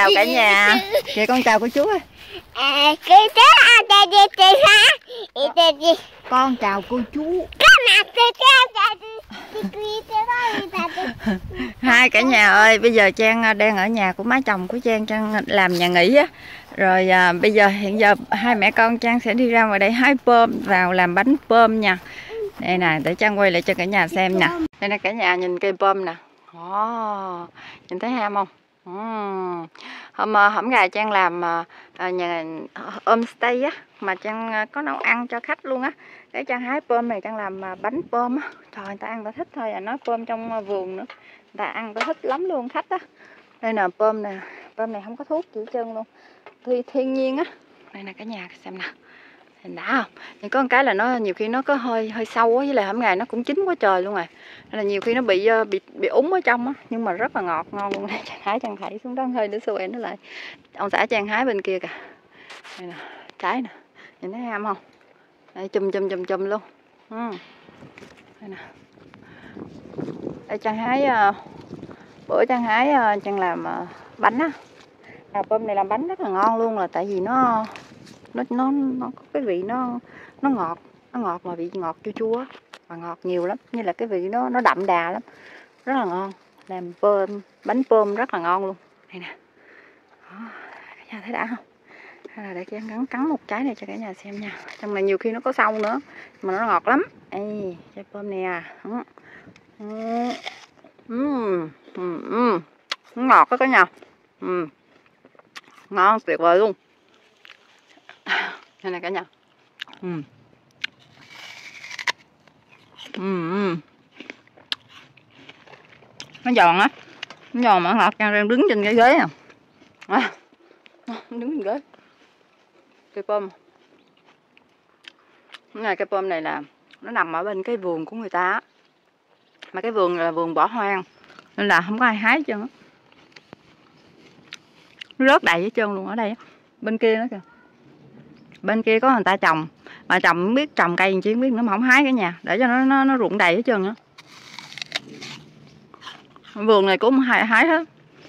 chào cả nhà. Kìa con chào cô chú ơi. Con chào cô chú. Hai cả nhà ơi, bây giờ Trang đang ở nhà của má chồng của Trang làm nhà nghỉ á. Rồi bây giờ hiện giờ hai mẹ con Trang sẽ đi ra ngoài đây hái pơm vào làm bánh pơm nha. Đây nè, để Trang quay lại cho cả nhà xem nè. Đây nè cả nhà, nhìn cây pơm nè. Nhìn thấy ham không? Hôm gà Trang làm nhà homestay á, mà Trang có nấu ăn cho khách luôn á. Để Trang hái pơm này, Trang làm bánh pơm á. Trời, người ta ăn ta thích thôi à, nói pơm trong vườn nữa. Người ta ăn ta thích lắm luôn khách á. Đây nè pơm nè, pơm này không có thuốc chỉ chân luôn, thiên nhiên á. Đây nè cả nhà xem nè, hình đã không? Nhưng có một cái là nó nhiều khi nó có hơi sâu á, với lại hổm gà nó cũng chín quá trời luôn rồi. Nên là nhiều khi nó bị úng ở trong á, nhưng mà rất là ngọt ngon luôn. Đây Trang hái, Trang thảy xuống đó hơi để xua nó lại. Ông xã Trang hái bên kia kìa. Đây nè, trái nè, nhìn thấy ham không? Đây chùm luôn. Đây nè. Đây Trang hái bữa Trang hái Trang làm bánh á. Pơm này làm bánh rất là ngon luôn, là tại vì nó có cái vị nó ngọt, mà vị ngọt chua chua và ngọt nhiều lắm, như là cái vị nó đậm đà lắm, rất là ngon. Làm bánh pơm rất là ngon luôn. Đây nè, cả nhà thấy đã không? Hay là để Trang cắn một trái này cho cả nhà xem nha. Trong này nhiều khi nó có sâu nữa mà nó ngọt lắm. Đây trái pơm nè. Nó ngọt đó cả nhà. Ngon tuyệt vời luôn. Đây này cả nhà. Nó giòn á, nó giòn mà ngọt. Trang đang đứng trên cái ghế à. Đứng trên ghế. Cây pơm. Cái này cây pơm này là nó nằm ở bên cái vườn của người ta á. Mà cái vườn là vườn bỏ hoang nên là không có ai hái hết trơn á. Nó rớt đầy hết trơn luôn ở đây á. Bên kia nữa kìa. Bên kia có người ta trồng, mà trồng không biết trồng cây chứ không biết nữa mà không hái cả nhà, để cho nó rụng đầy hết trơn á. Vườn này cũng không hái hết.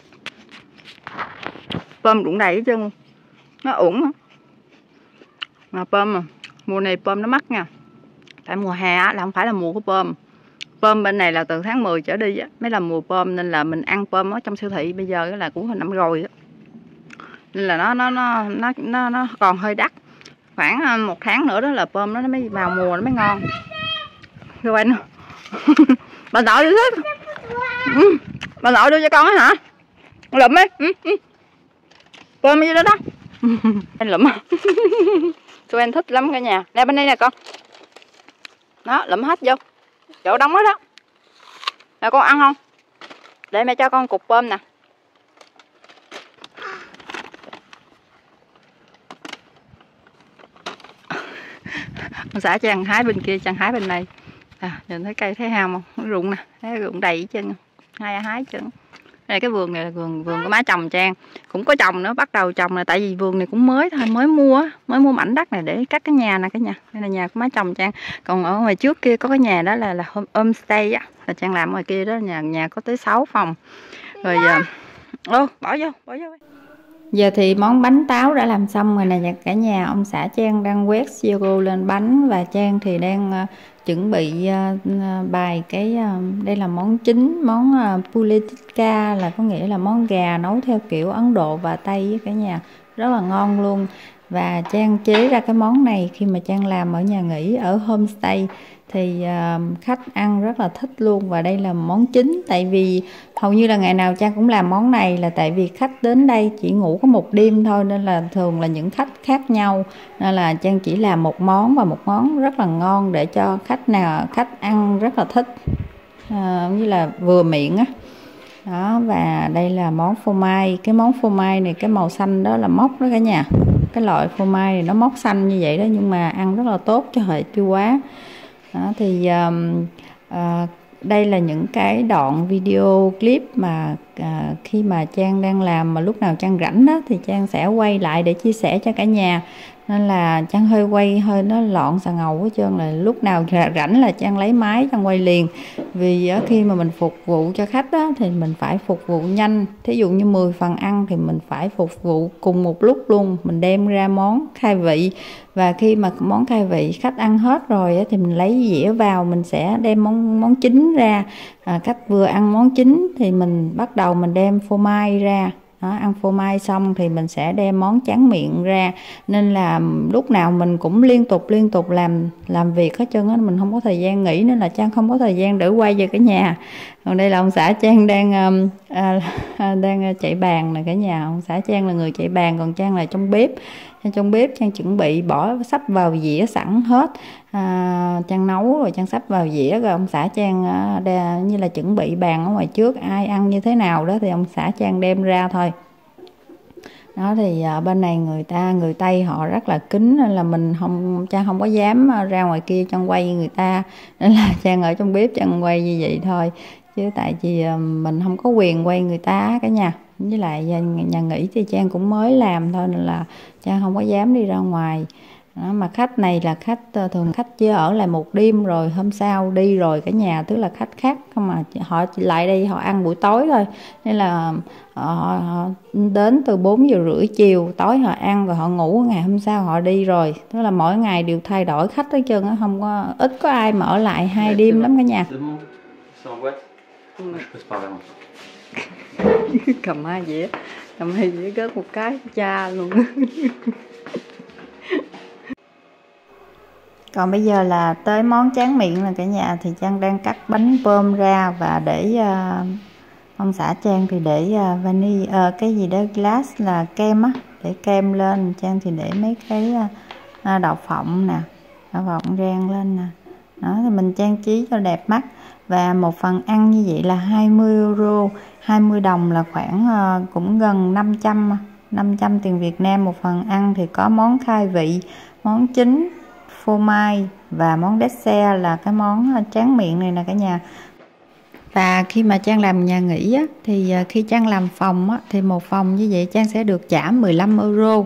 Pơm rụng đầy hết trơn luôn. Nó ủng á. Mà pơm mà mùa này pơm nó mắc nha. Tại mùa hè á là không phải là mùa của pơm. Pơm bên này là từ tháng 10 trở đi á mới là mùa pơm, nên là mình ăn pơm ở trong siêu thị bây giờ là cũng hồi năm rồi á. Nên là nó còn hơi đắt. Khoảng 1 tháng nữa đó là pơm nó mới vào mùa, nó mới ngon. Rồi anh bà nội đi hết. Bà nội đưa cho con á hả? Lụm ấy. Pơm như đó đó. Anh lụm. Tụi anh thích lắm cả nhà. Đây bên đây nè con. Đó, lụm hết vô. Chỗ đóng đó đó. Nè con ăn không? Để mẹ cho con cục pơm nè. Ông xã Trang hái bên kia, Trang hái bên này. Nhìn thấy cây thấy ham không? Nó rụng nè, thấy rụng đầy hết trơn. Hai hái trơn. Đây cái vườn này là vườn của má chồng Trang, cũng có trồng nữa, bắt đầu trồng là tại vì vườn này cũng mới thôi, mới mua mảnh đất này để cắt cái nhà nè cả nhà. Đây là nhà của má chồng Trang. Còn ở ngoài trước kia có cái nhà đó là homestay á, là Trang làm ngoài kia đó, nhà có tới 6 phòng. Rồi bỏ vô. Giờ thì món bánh táo đã làm xong rồi nè cả nhà. Ông xã Trang đang quét siro lên bánh, và Trang thì đang chuẩn bị bài cái đây là món chính, món pule tikka, là có nghĩa là món gà nấu theo kiểu Ấn Độ và Tây với cả nhà, rất là ngon luôn. Và Trang chế ra cái món này khi mà Trang làm ở nhà nghỉ ở homestay thì khách ăn rất là thích luôn. Và đây là món chính, tại vì hầu như là ngày nào Trang cũng làm món này, là tại vì khách đến đây chỉ ngủ có một đêm thôi, nên là thường là những khách khác nhau, nên là Trang chỉ làm một món, và một món rất là ngon để cho khách ăn rất là thích, như là vừa miệng á. Đó, và đây là món phô mai. Cái món phô mai này, cái màu xanh đó là mốc đó cả nhà. Cái loại phô mai này nó mốc xanh như vậy đó, nhưng mà ăn rất là tốt cho hệ tiêu hóa. Đó, thì đây là những cái đoạn video clip mà khi mà Trang đang làm, mà lúc nào Trang rảnh đó thì Trang sẽ quay lại để chia sẻ cho cả nhà. nên là Trang hơi quay hơi nó lọn xà ngầu hết trơn, là lúc nào rảnh là Trang lấy máy Trang quay liền. Vì khi mà mình phục vụ cho khách á, thì mình phải phục vụ nhanh. Thí dụ như 10 phần ăn thì mình phải phục vụ cùng một lúc luôn, mình đem ra món khai vị. Và khi mà món khai vị khách ăn hết rồi á, thì mình lấy dĩa vào, mình sẽ đem món chính ra. Khách vừa ăn món chính thì mình bắt đầu mình đem phô mai ra. Đó, ăn phô mai xong thì mình sẽ đem món tráng miệng ra. Nên là lúc nào mình cũng liên tục làm việc hết trơn á, mình không có thời gian nghỉ, nên là Trang không có thời gian để quay về cả nhà. Còn đây là ông xã Trang đang chạy bàn nè cả nhà. Ông xã Trang là người chạy bàn, còn Trang là trong bếp. Trong bếp Trang chuẩn bị bỏ sắp vào dĩa sẵn hết. Trang nấu rồi Trang sắp vào dĩa, rồi ông xã Trang như là chuẩn bị bàn ở ngoài trước, ai ăn như thế nào đó thì ông xã Trang đem ra thôi. Đó thì bên này người Tây họ rất là kính, nên là Trang không có dám ra ngoài kia Trang quay người ta, nên là Trang ở trong bếp Trang quay như vậy thôi, chứ tại vì mình không có quyền quay người ta cả nhà. Với lại nhà nghỉ thì Trang cũng mới làm thôi, nên là Trang không có dám đi ra ngoài. Đó, mà khách này là thường khách chỉ ở lại một đêm rồi hôm sau đi rồi cả nhà, tức là khách khác không, mà họ lại đây họ ăn buổi tối thôi, nên là họ đến từ 4:30 chiều tối họ ăn rồi họ ngủ, ngày hôm sau họ đi rồi. Tức là mỗi ngày đều thay đổi khách hết trơn á, không có ít có ai mà ở lại 2 đêm lắm cả nhà. Cầm hai dĩa gớt một cái cha luôn. Còn bây giờ là tới món tráng miệng là cả nhà, thì Trang đang cắt bánh pôm ra và để ông xã Trang thì để vanilla cái gì đó glass là kem á, để kem lên. Trang thì để mấy cái đậu phộng nè, đậu phộng rang lên nè. Đó thì mình trang trí cho đẹp mắt. Và một phần ăn như vậy là 20 euro, 20 đồng là khoảng cũng gần 500 tiền Việt Nam. Một phần ăn thì có món khai vị, món chính, phô mai và món dessert là cái món tráng miệng này nè cả nhà. Và khi mà Trang làm nhà nghỉ á, thì khi Trang làm phòng á, thì một phòng như vậy Trang sẽ được trả 15 euro,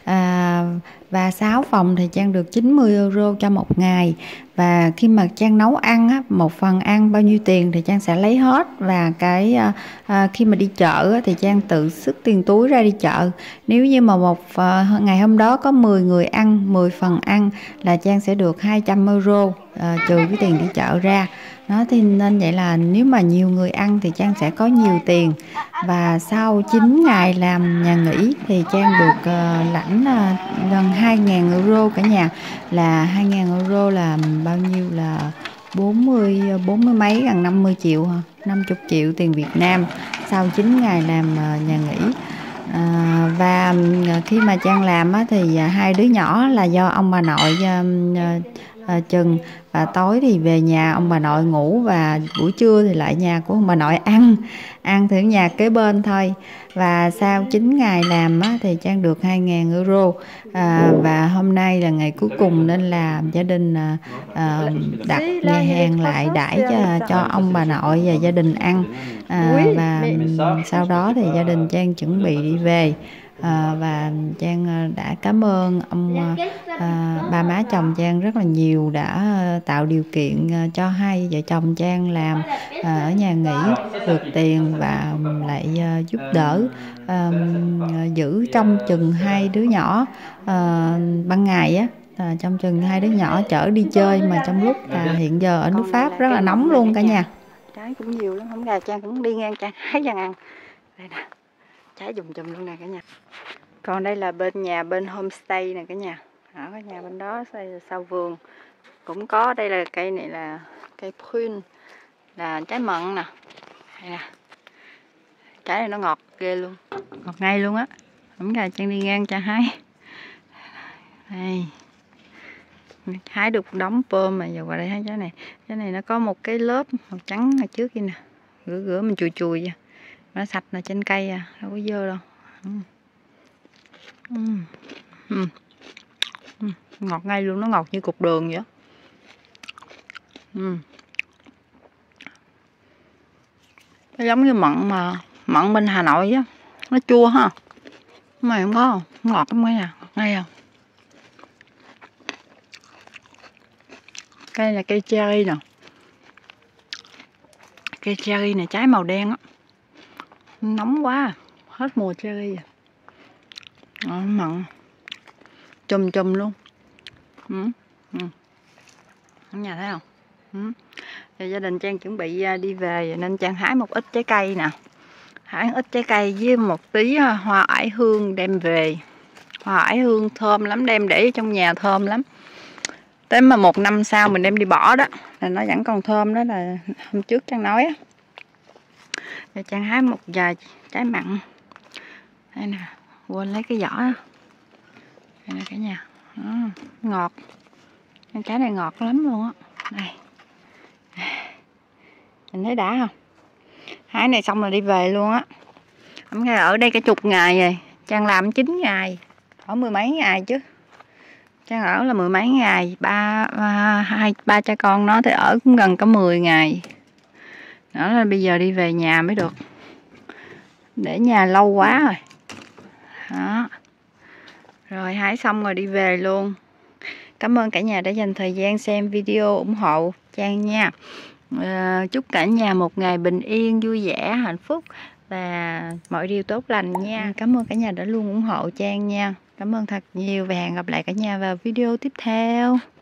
và 6 phòng thì Trang được 90 euro cho một ngày. Và khi mà Trang nấu ăn á, một phần ăn bao nhiêu tiền thì Trang sẽ lấy hết. Và khi mà đi chợ á, thì Trang tự xuất tiền túi ra đi chợ. Nếu như mà ngày hôm đó có 10 người ăn, 10 phần ăn là Trang sẽ được 200 euro, trừ cái tiền đi chợ ra. Đó thì nên vậy là nếu mà nhiều người ăn thì Trang sẽ có nhiều tiền. Và sau 9 ngày làm nhà nghỉ thì Trang được lãnh gần 2.000 euro cả nhà. Là 2.000 euro là bao nhiêu, là 40 mấy, gần 50 triệu, 50 triệu tiền Việt Nam sau 9 ngày làm nhà nghỉ. Và khi mà Trang làm á, thì 2 đứa nhỏ là do ông bà nội chừng, và tối thì về nhà ông bà nội ngủ, và buổi trưa thì lại nhà của ông bà nội ăn thử nhà kế bên thôi. Và sau 9 ngày làm á, thì Trang được 2.000 euro. Và hôm nay là ngày cuối cùng nên là gia đình đặt nhà hàng lại đãi cho ông bà nội và gia đình ăn. Và sau đó thì gia đình Trang chuẩn bị đi về. Và Trang đã cảm ơn ba má chồng Trang rất là nhiều, đã tạo điều kiện cho hai vợ chồng Trang làm ở nhà nghỉ được tiền, và lại giúp đỡ giữ trong chừng 2 đứa nhỏ ban ngày á, trong chừng 2 đứa nhỏ chở đi chơi. Mà trong lúc hiện giờ ở nước Pháp rất là nóng luôn cả nhà. Trái cũng nhiều lắm, hôm nay Trang cũng đi ngang Trang hái Trang ăn. Đây nè, trái chùm luôn nè cả nhà. Còn đây là bên homestay nè cả nhà. Ở cái nhà bên đó sau vườn cũng có. Đây là cây này là cây prune, là trái mận nè. Đây nè, trái này nó ngọt ghê luôn, ngọt ngay luôn á. Hôm nay Trang đi ngang Trang hái. Đây, hái được một đống pôm mà giờ qua đây hái trái này. Trái này nó có một cái lớp màu trắng ở trước kia nè, rửa mình chùi vậy. Nó sạch là trên cây à, đâu có dơ đâu. Ngọt ngay luôn, nó ngọt như cục đường vậy. Nó giống như mận bên Hà Nội á, nó chua ha. Mà không có, ngọt lắm ngay à, ngọt ngay à. Cây là cây cherry nè. Cây cherry này trái màu đen á. Nóng quá, hết mùa cherry rồi. Mặn. Chùm chùm luôn. Ở nhà thấy không? Thì gia đình Trang chuẩn bị đi về nên Trang hái một ít trái cây nè. Hái ít trái cây với một tí hoa oải hương đem về. Hoa oải hương thơm lắm, đem để trong nhà thơm lắm. Tới mà 1 năm sau mình đem đi bỏ đó là nó vẫn còn thơm, đó là hôm trước Trang nói á. Rồi Trang hái một vài trái mặn. Đây nè, quên lấy cái vỏ đó. Đây nè cả nhà. Ngọt. Trái này ngọt lắm luôn á. Đây. Mình thấy đã không? Hái này xong rồi đi về luôn á. Ở đây cả chục ngày rồi. Trang làm 9 ngày. Ở 10 mấy ngày chứ. Trang ở là 10 mấy ngày. Ba cha con nó thì ở cũng gần cả 10 ngày. Đó là bây giờ đi về nhà mới được. Để nhà lâu quá rồi. Đó. Rồi hái xong rồi đi về luôn. Cảm ơn cả nhà đã dành thời gian xem video ủng hộ Trang nha. Chúc cả nhà một ngày bình yên, vui vẻ, hạnh phúc và mọi điều tốt lành nha. Cảm ơn cả nhà đã luôn ủng hộ Trang nha. Cảm ơn thật nhiều và hẹn gặp lại cả nhà vào video tiếp theo.